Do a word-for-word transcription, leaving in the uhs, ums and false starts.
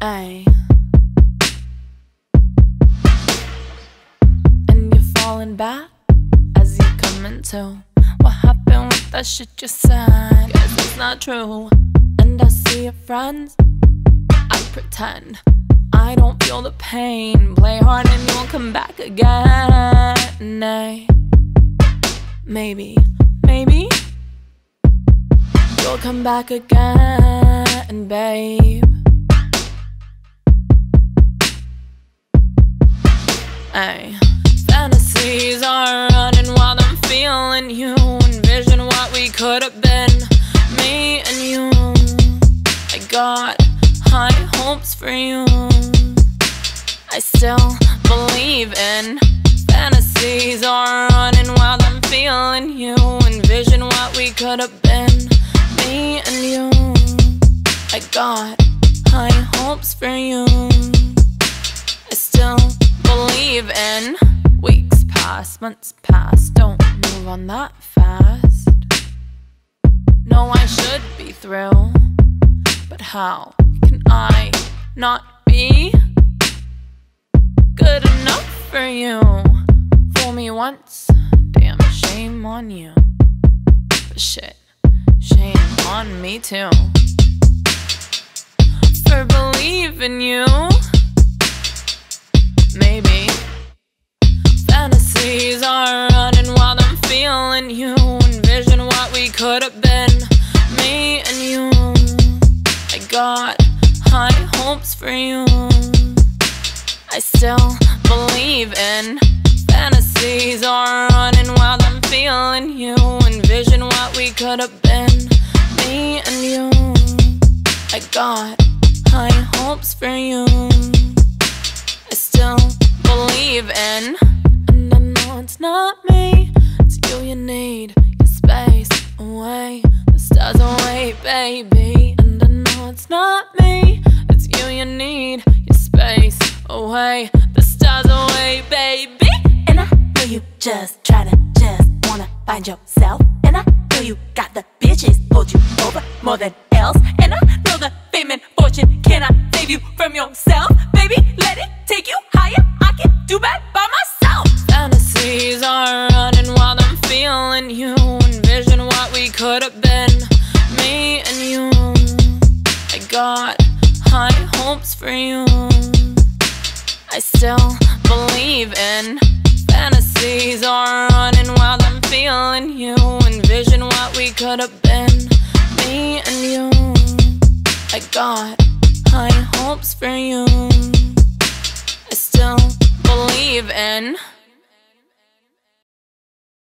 Ay. And you're falling back as you come into. What happened with that shit you said? Guess it's not true. And I see your friends, I pretend I don't feel the pain. Play hard and you'll come back again. Nay. Maybe, maybe you'll come back again, babe. Ay. Fantasies are running while I'm feeling you. Envision what we could have been, me and you. I got high hopes for you. I still believe in fantasies are running while I'm feeling you. Envision what we could have been, me and you. I got high hopes for you. I still believe in. Weeks pass, months pass, don't move on that fast. No, I should be through, but how can I not be good enough for you? Fool me once, damn shame on you. But shit, shame on me too, for believing you. Maybe fantasies are running while I'm feeling you. Envision what we could have been, me and you. I got high hopes for you. I still believe in fantasies are running while I'm feeling you. Envision what we could have been, me and you. I got high hopes for you. I still believe in. And I know it's not me, it's you you need. Your space away, the stars away, baby. And I know it's not me, it's you you need. Your space away, the stars away, baby. And I know you just tryna, just wanna find yourself. And I know you got the bitches hold you over more than else. And I know the fame and fortune cannot save you from yourself. Baby, let it take you higher, I can do bad by myself. Fantasies are running while I'm feeling you. Envision what we could have been, me and you. I got high hopes for you. I still believe in fantasies are running while I'm feeling you. Envision what we could have been, me and you. I got high hopes for you. I still believe in